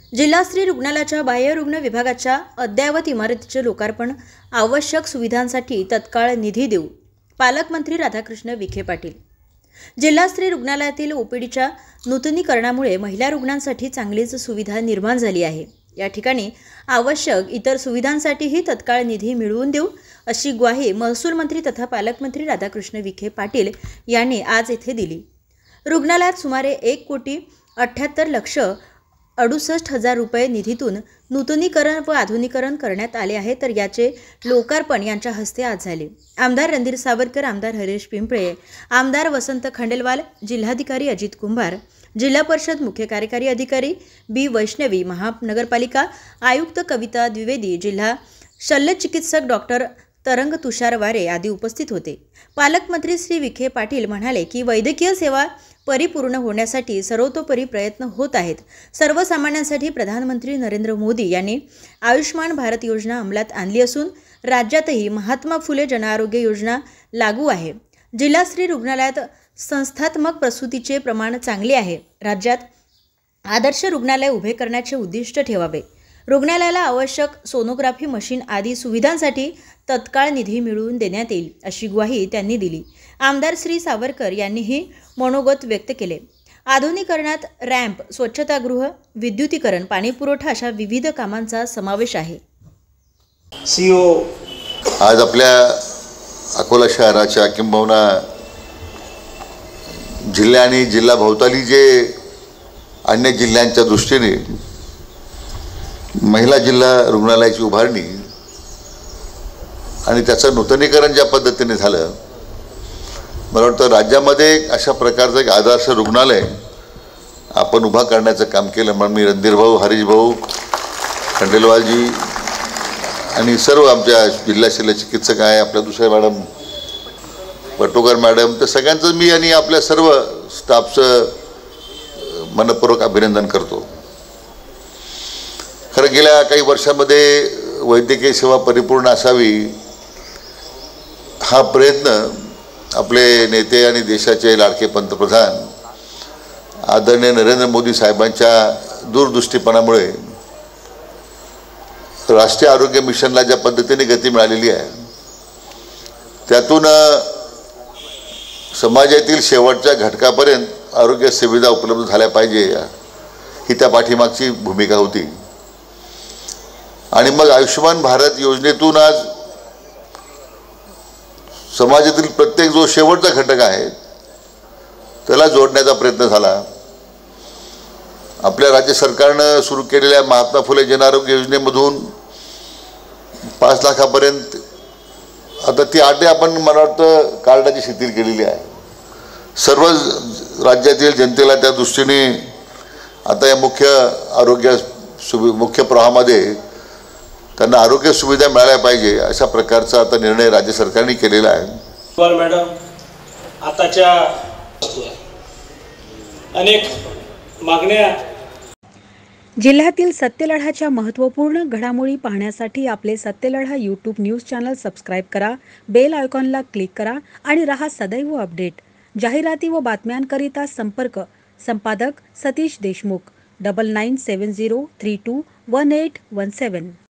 जिल्हास्तरीय रुग्णालयाच्या बाह्यरुग्ण विभागाच्या अद्ययावत इमारतीचे लोकार्पण, आवश्यक सुविधांसाठी तत्काळ निधी देऊ, पालकमंत्री राधाकृष्ण विखे पाटील। जिल्हास्तरीय रुग्णालयातील ओपीडीच्या नूतनीकरणामुळे महिला रुग्णांसाठी चांगलीच सुविधा निर्माण झाली आहे। या ठिकाणी आवश्यक इतर सुविधांसाठीही तत्काळ निधी मिळवून देऊ, अशी ग्वाही महसूल मंत्री तथा पालकमंत्री राधाकृष्ण विखे पाटील यांनी आज येथे दिली। रुग्णालयात सुमारे 1,78,68,000 रुपये निधीतून नूतनीकरण व आधुनिकीकरण करण्यात आले आहे, तर याचे लोकार्पण यांच्या हस्ते आज झाले। आमदार रणधीर सावरकर, आमदार हरीश पिंपळे, आमदार वसंत खंडेलवाल, जिल्हाधिकारी अजित कुंभार, जिल्हा परिषद मुख्य कार्यकारी अधिकारी बी वैष्णवी, महानगरपालिका आयुक्त कविता द्विवेदी, जिल्हा शल्यचिकित्सक डॉक्टर तरंग तुषार वारे आदी उपस्थित होते। पालकमंत्री श्री विखे पाटील म्हणाले की वैद्यकीय सेवा परिपूर्ण होण्यासाठी सर्वतोपरी प्रयत्न होत आहेत। सर्वसामान्यांसाठी प्रधानमंत्री नरेंद्र मोदी यांनी आयुष्मान भारत योजना अंमलात आणली असून राज्यातही महात्मा फुले जनआरोग्य योजना लागू आहे। जिल्हास्तरीय रुग्णालयात संस्थात्मक प्रसूतीचे प्रमाण चांगले आहे। राज्यात आदर्श रुग्णालय उभे करण्याचे उद्दिष्ट ठेवावे। रुग्णालयाला आवश्यक सोनोग्राफी मशीन आदी सुविधांसाठी तत्काळ निधी मिळवून देण्यात येईल, अशी ग्वाही त्यांनी दिली। आमदार श्री सावरकर यांनीही मनोगत व्यक्त केले। आधुनिकीकरणात रॅम्प, स्वच्छतागृह, विद्युतीकरण, पाणीपुरवठा अशा विविध कामांचा समावेश आहे। आज आपल्या अकोला शहराच्या किंबहुना जिल्हा आणि जिल्हा भोवताली जे अन्य जिल्ह्यांच्या दृष्टीने महिला जिल्हा रुग्णालयाची उभारणी आणि त्याचं नूतनीकरण ज्या पद्धतीने झालं, मला वाटतं राज्यामध्ये अशा प्रकारचं एक आदर्श रुग्णालय आपण उभा करण्याचं काम केलं। म्हणून मी रणधीर भाऊ, हरीश भाऊ, खंडेलवालजी आणि सर्व आमच्या जिल्हा शल्यचिकित्सक आहे, आपल्या दुसऱ्या मॅडम पटोकर मॅडम, तर सगळ्यांचं मी आणि आपल्या सर्व स्टाफचं मनपूर्वक अभिनंदन करतो। खरं गेल्या काही वर्षामध्ये वैद्यकीय सेवा परिपूर्ण असावी हा प्रयत्न आपले नेते आणि देशाचे लाडके पंतप्रधान आदरणीय नरेंद्र मोदी साहेबांच्या दूरदृष्टीपणामुळे राष्ट्रीय आरोग्य मिशनला ज्या पद्धतीने गती मिळालेली आहे, त्यातून समाजातील शेवटच्या घटकापर्यंत आरोग्य सुविधा उपलब्ध झाल्या पाहिजे ही त्या पाठीमागची भूमिका होती। आणि मग आयुष्मान भारत योजनेतून आज समाजातील प्रत्येक जो शेवटचा घटक आहे त्याला जोडण्याचा प्रयत्न झाला। आपल्या राज्य सरकारनं सुरू केलेल्या महात्मा फुले जनआरोग्य योजनेमधून 5 लाखापर्यंत आता ती अटे आपण मला वाटतं कार्डाची शिथिल केलेली आहे। सर्व राज्यातील जनतेला त्या दृष्टीने आता या मुख्य प्रवाहामध्ये त्यांना आरोग्य सुविधा मिळाल्या पाहिजे अशा प्रकारचा आता निर्णय राज्य सरकारने केलेला आहे। मॅडम, आताच्या अनेक मागण्या जिल्ह्यातील सत्यलढाच्या महत्त्वपूर्ण घडामोडी पाहण्यासाठी आपले Satyaladha YouTube news channel subscribe करा, बेल आयकॉनला क्लिक करा आणि रहा सदैव अपडेट। जाहिराती व बातम्यांकरिता संपादक सतीश देशमुख 9970321817।